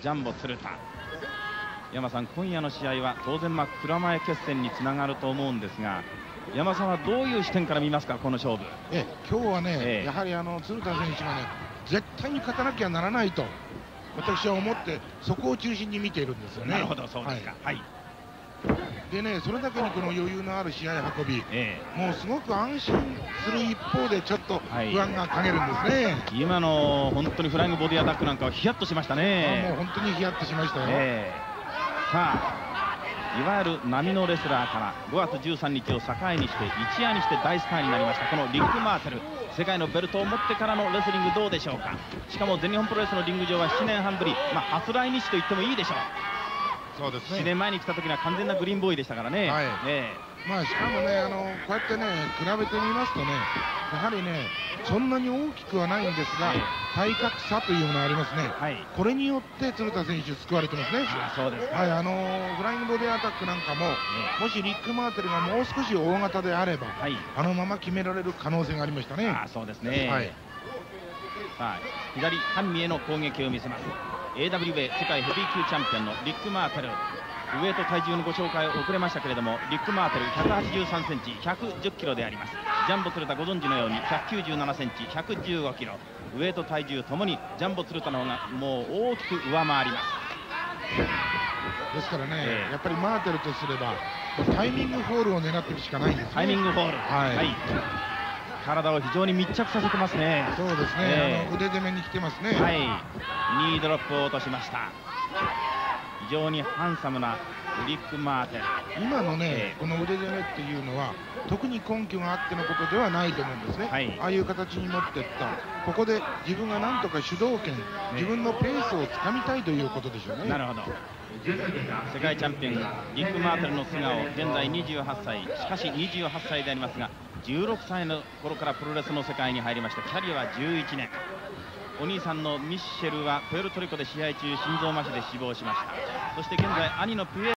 ジャンボ鶴田。山さん、今夜の試合は当然蔵前決戦につながると思うんですが、山さんはどういう視点から見ますか、この勝負。 今日はね、やはり鶴田選手がね、絶対に勝たなきゃならないと私は思って、そこを中心に見ているんですよね。 なるほど、そうですか。はい。 でね、それだけにこの余裕のある試合運び、もうすごく安心する一方でちょっと不安が陰るんですね。 今の本当にフライングボディアタックなんかはヒヤッとしましたね。 もう本当にヒヤッとしましたよ。 さあ、いわゆる波のレスラーから5月13日を境にして一夜にして大スターになりましたこのリック・マーテル。世界のベルトを持ってからのレスリングどうでしょうか。しかも全日本プロレスのリング上は7年半ぶり、初来日と言ってもいいでしょう。 そうですね。 7年前に来た時には完全なグリーンボーイでしたからね。 しかもね、こうやってね、比べてみますとね、やはりね、そんなに大きくはないんですが、体格差というものがありますね。これによって鶴田選手救われてますね。 そうですか。 フライングボディアタックなんかも、もしリック・マーテルがもう少し大型であれば、あのまま決められる可能性がありましたね。 そうですね。さあ、左半身への攻撃を見せます。AWA 世界ヘビー級チャンピオンのリック・マーテル。ウエイト体重のご紹介遅れましたけれども、リック・マーテル183センチ110キロであります。ジャンボ鶴田ご存知のように197センチ115キロ、ウエイト体重ともにジャンボ鶴田の方がもう大きく上回ります。 ですからね、やっぱりマーテルとすればタイミングフォールを狙っていくしかないんですね。 タイミングフォール、体を非常に密着させてますね。 そうですね、腕攻めに来てますね。 ニードロップを落としました。非常にハンサムなリック・マーテル。 今のね、この腕攻めっていうのは特に根拠があってのことではないと思うんですね。ああいう形に持っていった、ここで自分がなんとか主導権、自分のペースをつかみたいということでしょうね。 なるほど。世界チャンピオンリック・マーテルの素顔、現在28歳、しかし28歳でありますが、16歳の頃からプロレスの世界に入りました。キャリアは11年。お兄さんのミッシェルはプエルトリコで試合中心臓麻痺で死亡しました。そして現在兄のピエ